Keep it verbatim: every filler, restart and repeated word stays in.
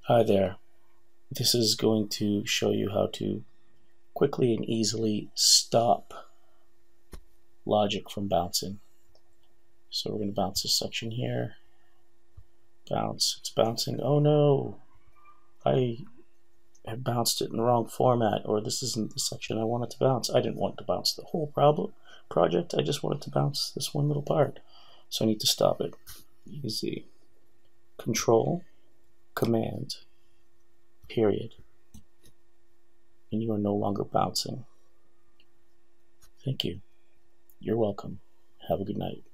Hi there. This is going to show you how to quickly and easily stop logic from bouncing. So we're going to bounce this section here. Bounce. It's bouncing. Oh no! I have bounced it in the wrong format, or this isn't the section I wanted to bounce. I didn't want to bounce the whole problem project. I just wanted to bounce this one little part. So I need to stop it. Easy. Control, Command, period. And you are no longer bouncing. Thank you. You're welcome. Have a good night.